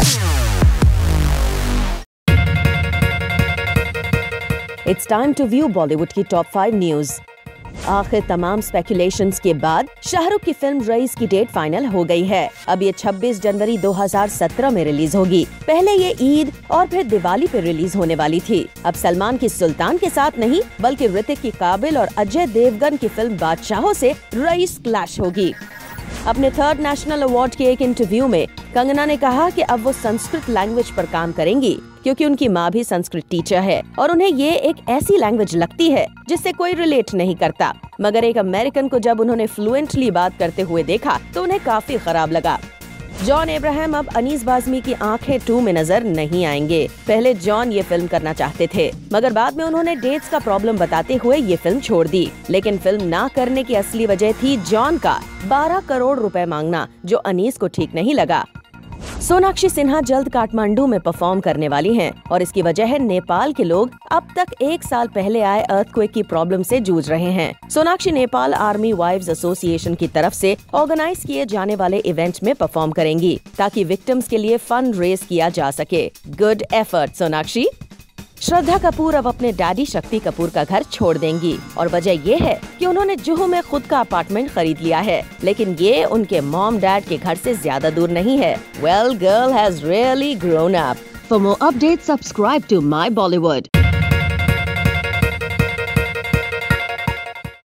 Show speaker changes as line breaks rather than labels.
It's time to view Bollywood की top 5 news. आखिर तमाम स्पेकुलेशंस के बाद शाहरुख की फिल्म रईस की डेट फाइनल हो गई है। अब ये 26 जनवरी 2017 में रिलीज होगी। पहले ये ईद और फिर दिवाली पर रिलीज होने वाली थी। अब सलमान की सुल्तान के साथ नहीं बल्कि ऋतिक की काबिल और अजय देवगन की फिल्म बादशाहों से रईस क्लैश होगी। अपने 3rd नेशनल अवार्ड के एक इंटरव्यू में कंगना ने कहा कि अब वो संस्कृत लैंग्वेज पर काम करेंगी क्योंकि उनकी माँ भी संस्कृत टीचर है और उन्हें ये एक ऐसी लैंग्वेज लगती है जिससे कोई रिलेट नहीं करता। मगर एक अमेरिकन को जब उन्होंने फ्लुएंटली बात करते हुए देखा तो उन्हें काफी खराब लगा। जॉन अब्राहम अब अनीस बाज़मी की आंखें 2 में नजर नहीं आएंगे। पहले जॉन ये फिल्म करना चाहते थे मगर बाद में उन्होंने डेट्स का प्रॉब्लम बताते हुए ये फिल्म छोड़ दी। लेकिन फिल्म ना करने की असली वजह थी जॉन का 12 करोड़ रुपए मांगना, जो अनीस को ठीक नहीं लगा। सोनाक्षी सिन्हा जल्द काठमांडू में परफॉर्म करने वाली हैं और इसकी वजह है नेपाल के लोग अब तक 1 साल पहले आए अर्थक्वेक की प्रॉब्लम से जूझ रहे हैं। Sonakshi Nepal army wives association की तरफ से ऑर्गेनाइज किए जाने वाले इवेंट में परफॉर्म करेंगी ताकि विक्टिम्स के लिए फंड रेज किया जा सके। Good effort Sonakshi. श्रद्धा कपूर अब अपने डैडी शक्ति कपूर का घर छोड़ देंगी और वजह ये है कि उन्होंने जुहू में खुद का अपार्टमेंट खरीद लिया है, लेकिन ये उनके मॉम डैड के घर से ज्यादा दूर नहीं है। Well, girl has really grown up. For more updates, subscribe to My Bollywood.